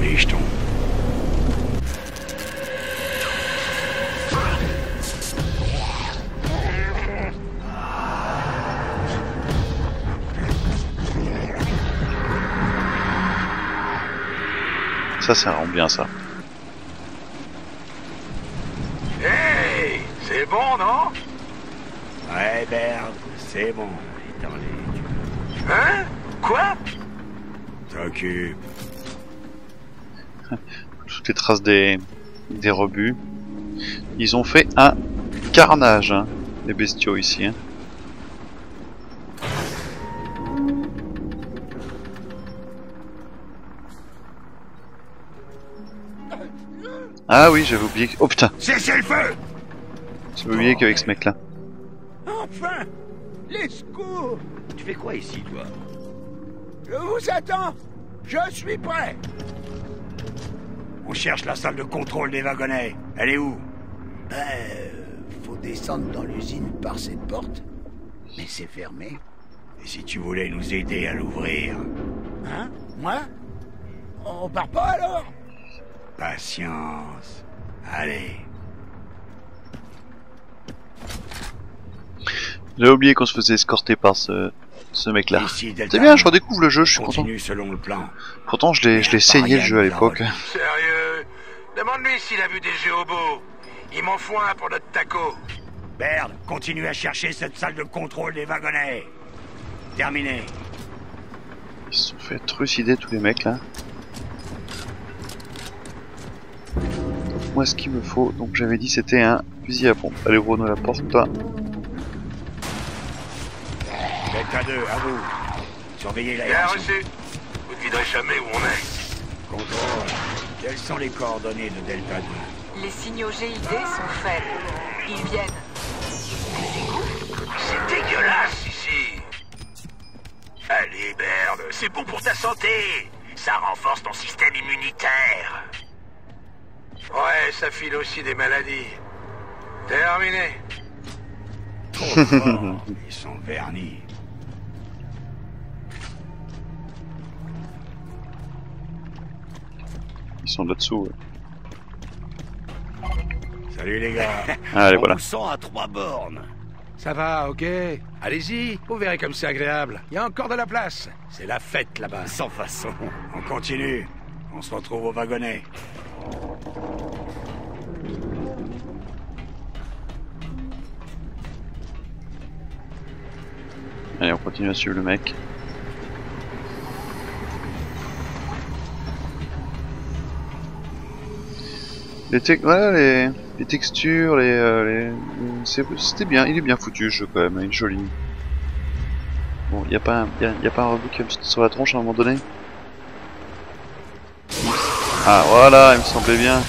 les jetons. Ça rend bien ça. Hey, c'est bon, non? Ouais, Berne, c'est bon. Dans les... Hein? Quoi? T'occupe. Toutes les traces des rebuts. Ils ont fait un carnage, hein, les bestiaux ici. Hein. Ah oui, j'avais oublié. Oh putain, Cessez le feu! j'avais oublié qu'avec ce mec-là. Enfin! Les secours! Tu fais quoi ici, toi? Je vous attends! Je suis prêt! On cherche la salle de contrôle des wagonnets. Elle est où? Faut descendre dans l'usine par cette porte. Mais c'est fermé. Et si tu voulais nous aider à l'ouvrir? Hein? Moi? On part pas alors? Patience. Allez. J'avais oublié qu'on se faisait escorter par ce mec-là. Ici, Delta. C'est bien, je redécouvre le jeu, je suis content. Continue selon le plan. Pourtant, je l'ai saigné le jeu à l'époque. Sérieux? Demande-lui s'il a vu des géobos. Il m'en faut un pour notre taco. Baird, continue à chercher cette salle de contrôle des wagonnets. Terminé. Ils se sont fait trucider tous les mecs là. Donc, moi, ce qu'il me faut, donc j'avais dit c'était un fusil à pompe. Allez, ouvre-nous la porte. Delta 2, à vous. Surveillez Bien l'aération. reçu. Vous ne devinerez jamais où on est. Contrôle. Quelles sont les coordonnées de Delta 2? Les signaux GID sont faibles. Ils viennent. C'est dégueulasse ici. Allez, Berne, c'est bon pour ta santé. Ça renforce ton système immunitaire. Ouais, ça file aussi des maladies. Terminé. Trop fort. Ils sont vernis. Ils sont là-dessous. Ouais. Salut les gars. Allez, On voilà. vous sent à 3 bornes. Ça va, ok. Allez-y, vous verrez comme c'est agréable. Il y a encore de la place. C'est la fête là-bas. Sans façon. On continue. On se retrouve au wagonnet. Allez, on continue à suivre le mec. Voilà, les textures, c'était bien, il est bien foutu le jeu quand même, il est joli. Bon, y a pas un rebut qui va me sauter sur la tronche à un moment donné. Ah voilà, il me semblait bien.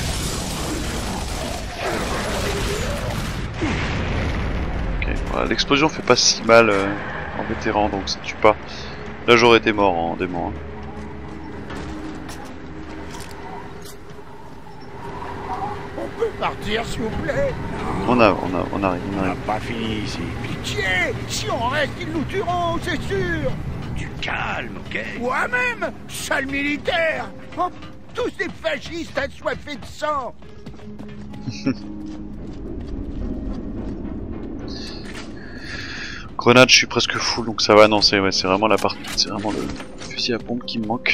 Ok, voilà, l'explosion fait pas si mal en vétéran, donc ça tue pas. Là j'aurais été mort en démon. Hein. On peut partir, s'il vous plaît? On arrive. On n'a pas fini ici. Pitié! Si on reste, ils nous tueront, c'est sûr! Du calme, ok? Moi-même, sale militaire! Oh, tous ces fascistes assoiffés de sang! Grenade, je suis presque full, donc ça va. Non, c'est vraiment la partie, c'est vraiment le fusil à pompe qui me manque.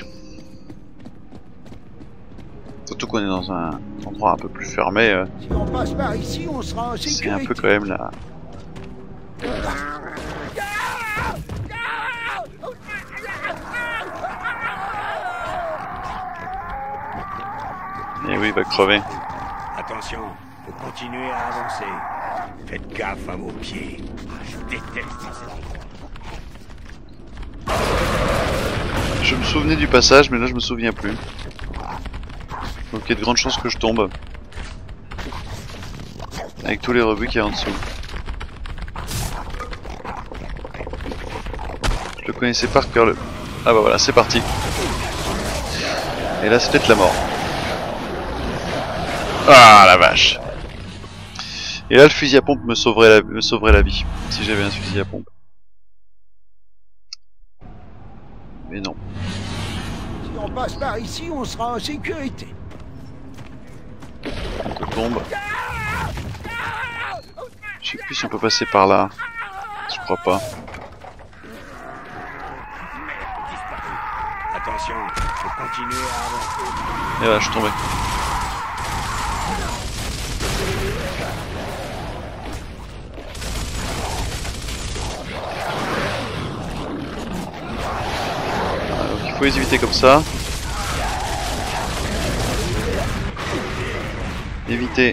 Surtout qu'on est dans un endroit un peu plus fermé. Si on passe par ici, on sera en sécurité. C'est un peu quand même là. Et oui, il va crever. Attention, faut continuer à avancer. Faites gaffe à vos pieds. Je déteste ces endroits. Je me souvenais du passage, mais là je me souviens plus. Donc il y a de grandes chances que je tombe. Avec tous les rebuts qu'il y a en dessous. Je le connaissais par cœur le... Ah bah voilà, c'est parti. Et là c'est peut-être la mort. Ah la vache. Et là le fusil à pompe me sauverait la vie. Si j'avais un fusil à pompe. Mais non. on passe par ici, on sera en sécurité. On tombe. Je sais plus si on peut passer par là. Je crois pas. Attention, faut continuer à avancer. Et voilà, je suis tombé. Voilà, donc il faut les éviter comme ça. Éviter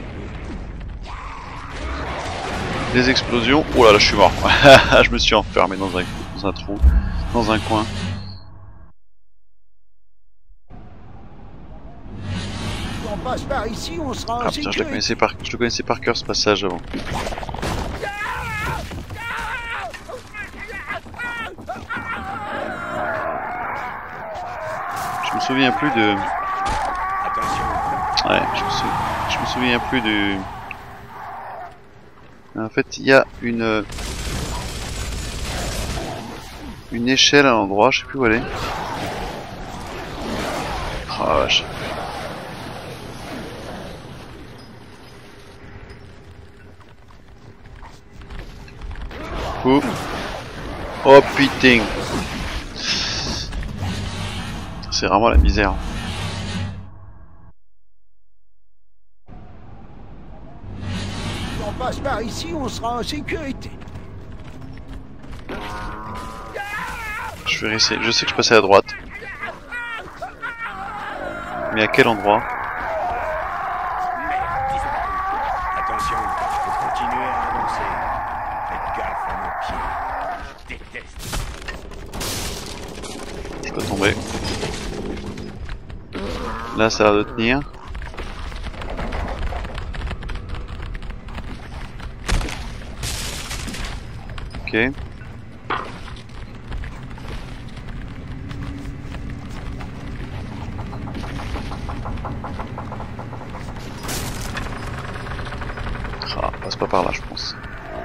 les explosions. Oh là là, je suis mort. Je me suis enfermé dans un trou, dans un coin. On passe par ici, on sera en Ah putain, sécurité. je le connaissais par cœur ce passage avant. Je me souviens plus de... Attention. Ouais, je me souviens plus du... En fait, il y a une échelle à l'endroit, je sais plus où elle est. Oh la vache. Ouh. Oh putain. C'est vraiment la misère. On passe par ici, on sera en sécurité. Je vais essayer. Je sais que je passais à droite. Mais à quel endroit? Attention, faut continuer à avancer. Faites gaffe à nos pieds. Je déteste. Je peux tomber. Là, ça a l'air de tenir. Ok. Ah, passe pas par là, je pense.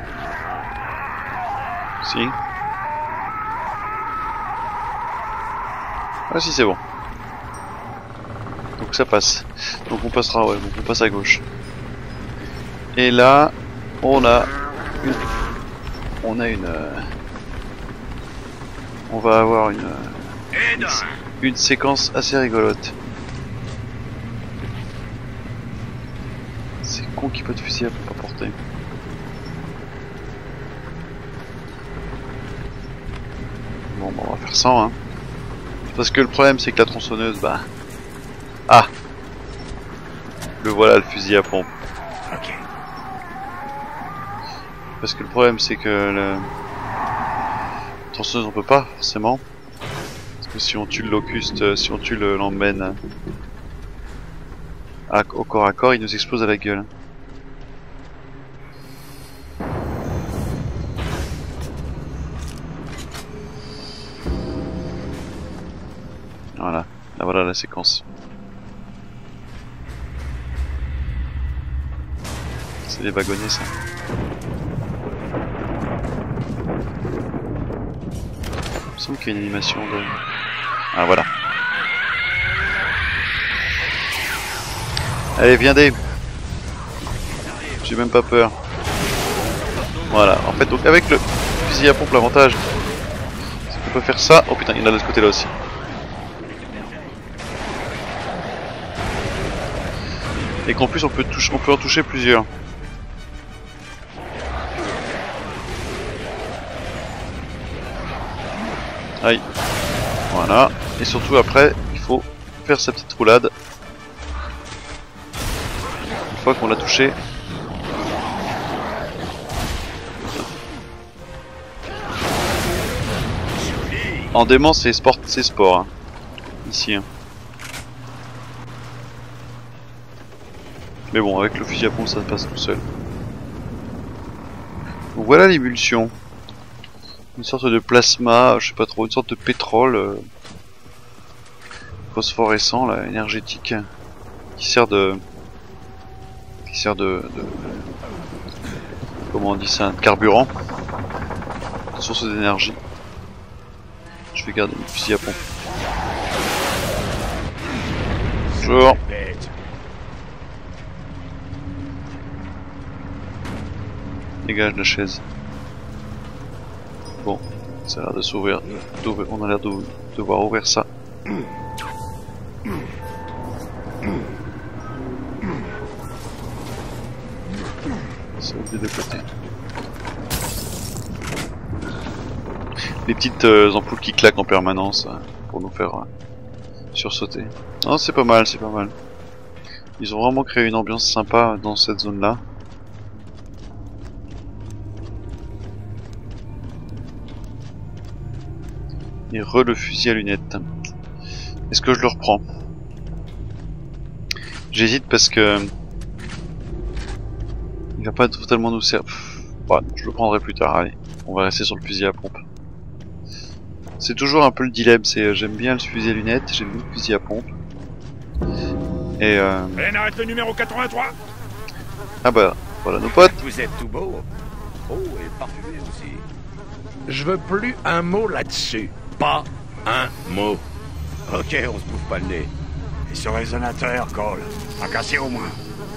Si. Ah si, c'est bon. Donc ça passe. Donc on passera, ouais, donc on passe à gauche. Et là, on a une... on va avoir une séquence assez rigolote. C'est con qu'il peut te fusil à pompe à porter. Bon, bah, on va faire 100, hein. Parce que le problème, c'est que la tronçonneuse, bah... Ah! Le voilà, le fusil à pompe. Ok. Parce que le problème, c'est que la tronçonneuse, on peut pas, forcément. Parce que si on tue le locuste, si on tue l'emmène au corps à corps, il nous explose à la gueule. Voilà, là voilà la séquence. C'est les wagonnets ça. Il me semble qu'il y a une animation de... Ah voilà. Allez, viens Dave. J'ai même pas peur. Voilà, en fait donc avec le fusil à pompe l'avantage c'est qu'on peut faire ça. Oh putain, il y en a de ce côté là aussi. Et qu'en plus on peut en toucher plusieurs. Aïe. Voilà. Et surtout après, il faut faire sa petite roulade. Une fois qu'on l'a touché. En dément c'est sport, hein. Ici. Hein. Mais bon, avec le fusil à pompe ça passe tout seul. Donc voilà l'émulsion. Une sorte de plasma, je sais pas trop, une sorte de pétrole phosphorescent, là, énergétique, qui sert de comment on dit ça, de carburant, de source d'énergie. Je vais garder le fusil à pompe. Bonjour. Bête. Dégage la chaise. Bon, ça a l'air de s'ouvrir. On a l'air de devoir ouvrir ça. Ça ouvre des deux côtés. Les petites ampoules qui claquent en permanence pour nous faire sursauter. Non, c'est pas mal, c'est pas mal. Ils ont vraiment créé une ambiance sympa dans cette zone-là. Et le fusil à lunettes. Est-ce que je le reprends? J'hésite parce que il va pas totalement nous servir. Ouais, je le prendrai plus tard. Allez, on va rester sur le fusil à pompe. C'est toujours un peu le dilemme. C'est j'aime bien le fusil à lunettes, j'aime bien le fusil à pompe. Et Ben, arrête le numéro 83. ah bah voilà nos potes. Vous êtes tout beau. Oh, et parfumé aussi. Je veux plus un mot là-dessus. Pas un mot. Ok, on se bouffe pas le nez. Et ce résonateur, Cole. À casser au moins.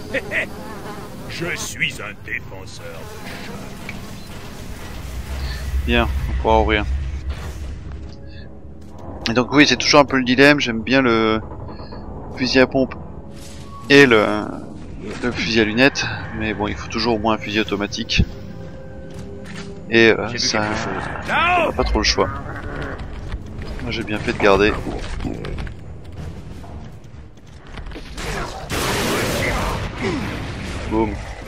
Je suis un défenseur de choc. Bien, on pourra ouvrir. Et donc oui, c'est toujours un peu le dilemme. J'aime bien le fusil à pompe et le fusil à lunettes, mais bon, il faut toujours au moins un fusil automatique. Et ça, on n'a pas trop le choix. Moi, j'ai bien fait de garder. Boum.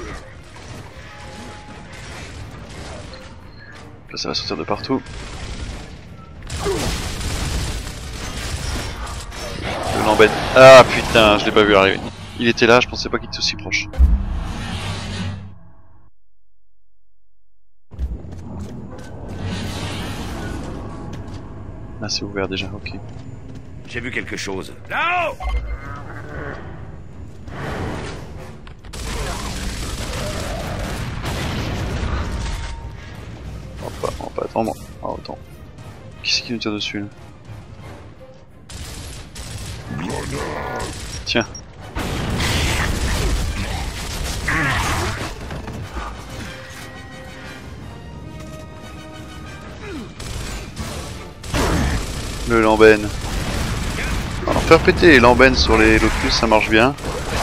Là, ça va sortir de partout. Le l'embête. Ah putain, je l'ai pas vu arriver. Il était là, je pensais pas qu'il était aussi proche. Ah, c'est ouvert déjà, ok. J'ai vu quelque chose. Là-haut! On va pas attendre. Ah, autant. Qui c'est qui nous tire dessus là? Tiens. Le lamben. Alors faire péter les lambennes sur les locus, ça marche bien.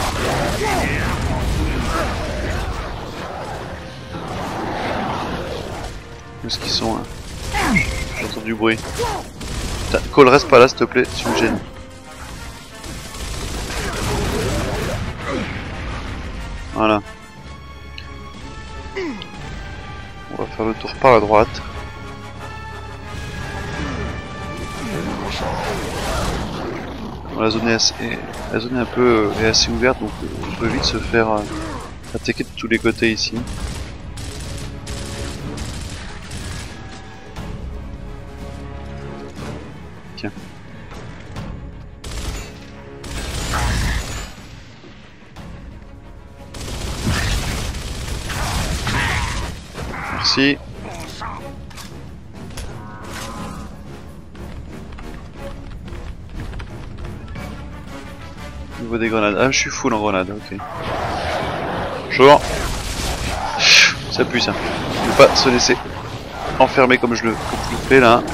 Où est-ce qu'ils sont là? J'entends du bruit. Putain, Cole, reste pas là s'il te plaît, tu me gênes. Voilà. On va faire le tour par la droite. Bon, la zone est un peu est assez ouverte, donc on peut vite se faire attaquer de tous les côtés ici. Tiens. Merci. Niveau des grenades. Ah, je suis full en grenades, ok. Bonjour. Ça pue ça. Ne pas se laisser enfermer comme je le fais là.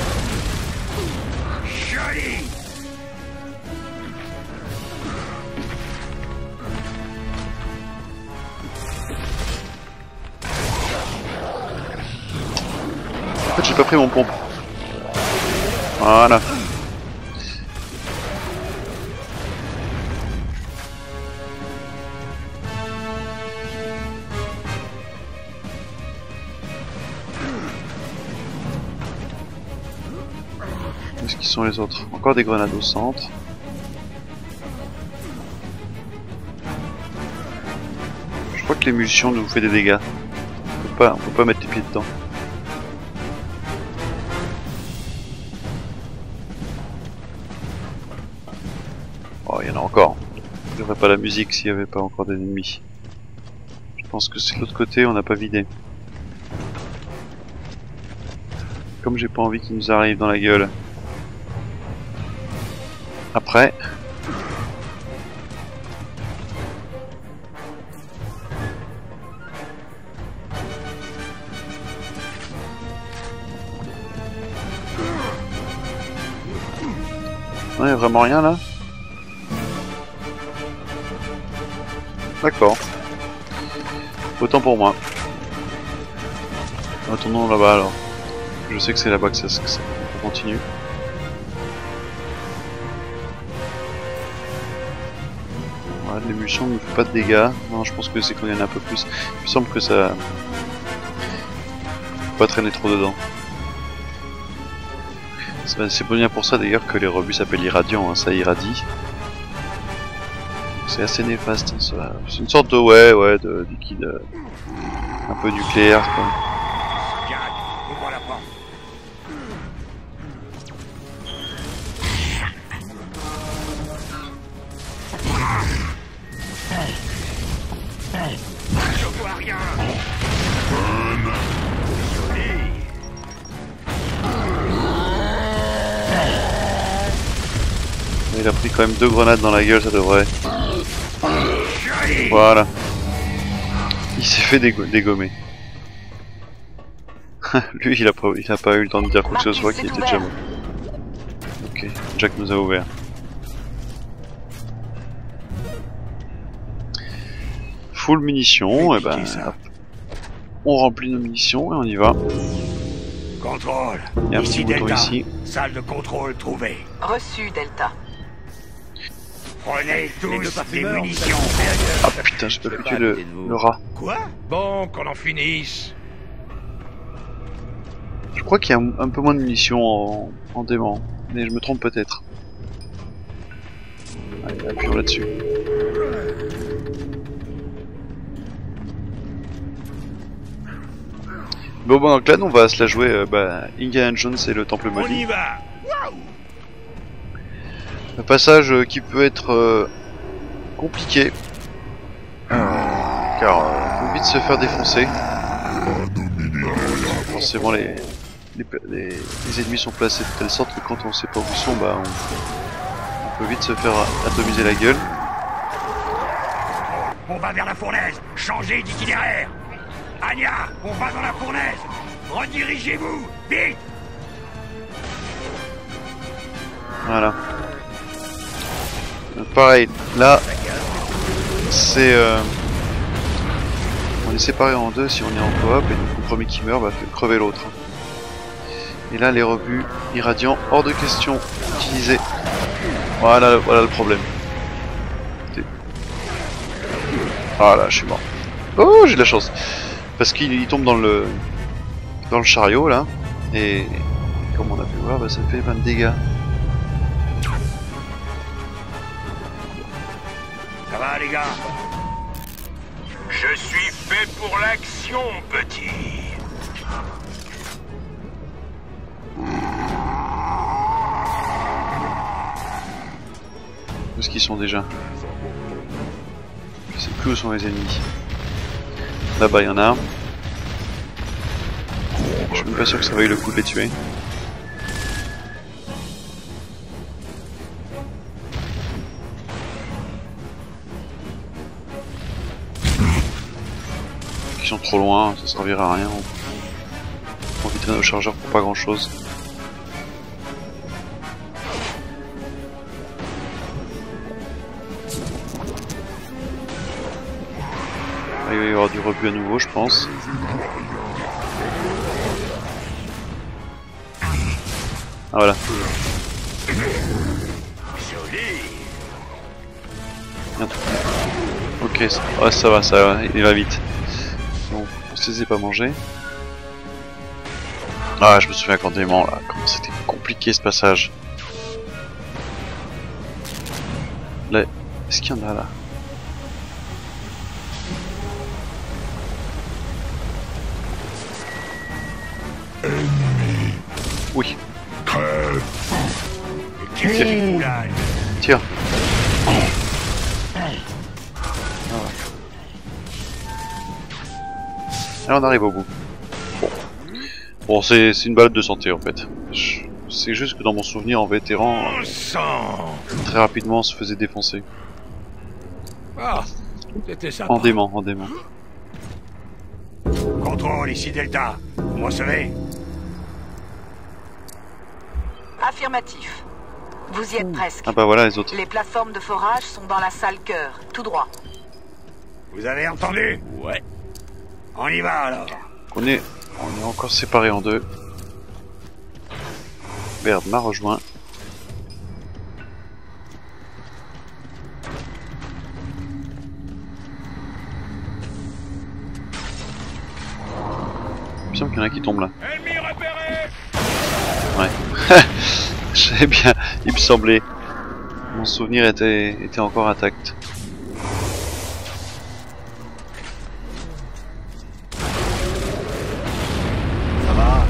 En fait, j'ai pas pris mon pompe. Voilà. Où est-ce qu'ils sont les autres? Encore des grenades au centre. Je crois que l'émulsion nous fait des dégâts. On peut pas mettre les pieds dedans. Oh, il y en a encore. Il n'y aurait pas la musique s'il n'y avait pas encore des ennemis. Je pense que c'est de l'autre côté, on n'a pas vidé. Comme j'ai pas envie qu'ils nous arrivent dans la gueule. Après, Ouais, vraiment rien là. D'accord. Autant pour moi. Retournons là-bas alors. Je sais que c'est là-bas que ça continue. Voilà, l'émulsion ne fait pas de dégâts. Non, je pense que c'est quand il y en a un peu plus. Il me semble que ça... Faut pas traîner trop dedans. C'est bien pour ça d'ailleurs que les rebuts s'appellent irradiants, hein, ça irradie. C'est assez néfaste, hein, c'est une sorte de de liquide un peu nucléaire quoi. Jack, ouvre la porte. Je vois rien. Joli. Il a pris quand même 2 grenades dans la gueule, ça devrait. Voilà. Il s'est fait dégommer. Lui, il a pas eu le temps de dire quoi que ce soit, qu'il était déjà mort. Ok, Jack nous a ouvert. Full munitions, et ben on remplit nos munitions et on y va. Contrôle. Il y a un Ici petit bouton Delta. ici. Salle de contrôle trouvée. Reçu, Delta. Prenez tous les munitions. Ah putain, j'ai pas pu tuer le rat. Quoi? Bon, qu'on en finisse. Je crois qu'il y a un peu moins de munitions en dément, mais je me trompe peut-être. Allez, appuyons là-dessus. Bon, donc là, on va se la jouer Indiana Jones et le Temple On Maudit. y va. Un passage qui peut être compliqué, car on peut vite se faire défoncer. Forcément, les ennemis sont placés de telle sorte que quand on sait pas où ils sont, on peut vite se faire atomiser la gueule. On va vers la fournaise. Changez d'itinéraire. Anya, on va dans la fournaise. Redirigez-vous. Vite. Voilà. Pareil, là, c'est... on est séparés en deux si on est en coop, et donc le premier qui meurt va crever l'autre. Et là, les rebuts irradiants, hors de question d'utiliser. Voilà le problème. Voilà, je suis mort. Oh, j'ai de la chance. Parce qu'il tombe dans le chariot, là, et comme on a pu voir, ça fait 20 de dégâts. Ça va les gars? Je suis fait pour l'action, petit. Où est-ce qu'ils sont déjà? Je sais plus où sont les ennemis. Là-bas, il y en a un. Je suis même pas sûr que ça vaille le coup de les tuer. Ils sont trop loin, ça servira à rien. On profitera nos chargeurs pour pas grand chose. Il va y avoir du rebut à nouveau, je pense. Ah voilà. Merde. Ok, ça va, il va vite. Bon, on se les a pas mangés. Ah, je me souviens quand dément là, comment c'était compliqué ce passage. Là, est-ce qu'il y en a là? Oui. Tiens. Là on arrive au bout. Bon, c'est une balade de santé en fait. C'est juste que dans mon souvenir en vétéran, très rapidement on se faisait défoncer. Ah, c'était ça. En dément. Contrôle, ici Delta. Vous recevez? Affirmatif. Vous y êtes presque. Ah bah voilà les autres. Les plateformes de forage sont dans la salle cœur, tout droit. Vous avez entendu? Ouais. On y va alors. On est encore séparés en deux. Baird m'a rejoint. Il me semble qu'il y en a qui tombent là. Ennemi repéré! Ouais. Je savais bien, il me semblait. Mon souvenir était encore intact. Ça va?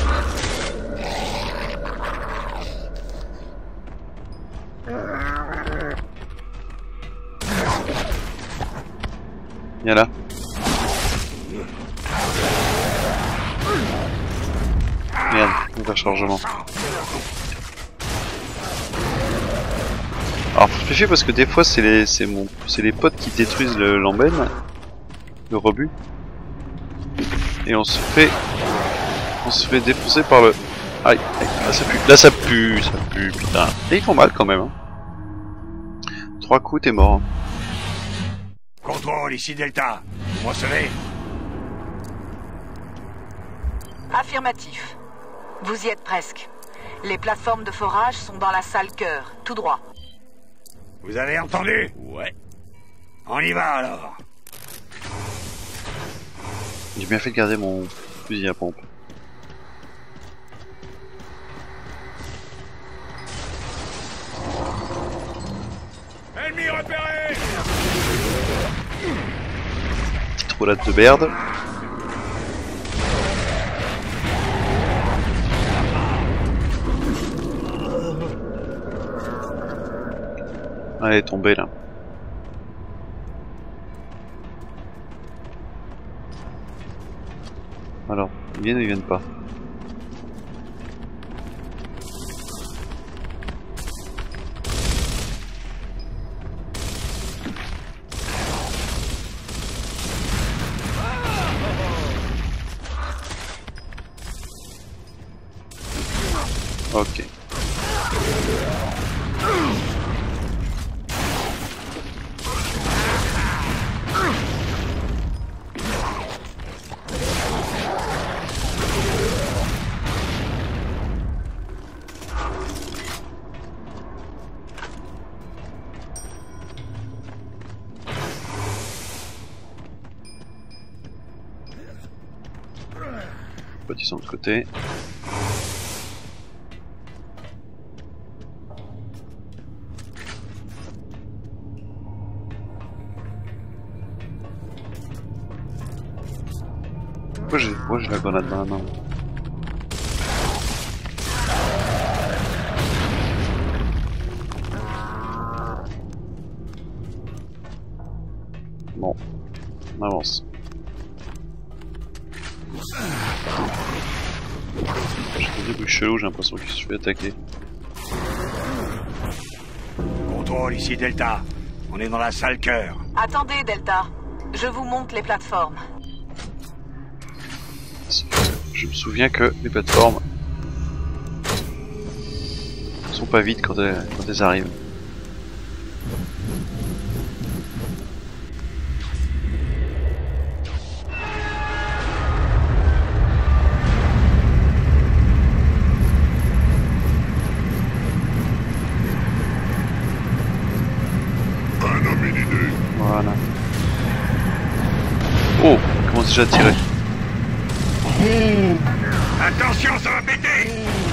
Viens là. Merde, un chargement. Alors faut se méfier parce que des fois c'est les potes qui détruisent l'embène, le rebut, et on se fait défoncer par le. Aïe, aïe, là ça pue, putain. Et ils font mal quand même. Hein. 3 coups, t'es mort. Hein. Contrôle, ici Delta. Vous me recevez? Affirmatif. Vous y êtes presque. Les plateformes de forage sont dans la salle cœur, tout droit. Vous avez entendu? Ouais. On y va alors. J'ai bien fait de garder mon fusil à pompe. Ennemi repéré! Petite roulade de Baird. Elle est tombée là. Alors, ils viennent ou ils viennent pas? Ok. Ils sont de côté. Pourquoi j'ai la grenade dans la main? Bon, on avance. J'ai des bruits chelous, j'ai l'impression que je suis fait attaquer. Contrôle, ici Delta. On est dans la salle cœur. Attendez, Delta. Je vous montre les plateformes. Je me souviens que les plateformes sont pas vides quand elles arrivent. Voilà. Oh, il commence déjà à tirer. Attention, ça va péter!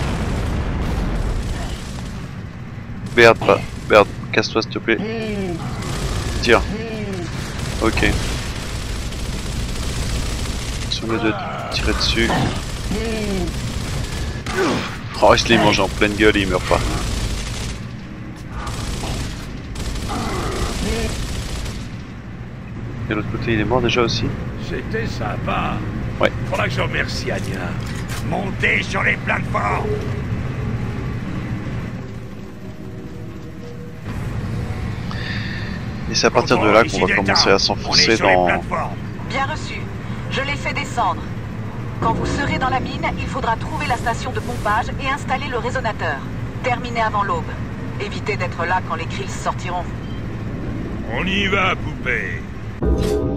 Baird, casse-toi s'il te plaît. Tire. Ok. Sur le de tirer dessus. Oh, il se l'est mangé en pleine gueule et il meurt pas. Et l'autre côté, il est mort déjà aussi. C'était sympa. Ouais. Faudra que je remercie Anya. Montez sur les plateformes! Et c'est à partir de là qu'on va commencer à s'enfoncer dans... Bien reçu. Je les fais descendre. Quand vous serez dans la mine, il faudra trouver la station de pompage et installer le résonateur. Terminé avant l'aube. Évitez d'être là quand les Krills sortiront. On y va, poupée.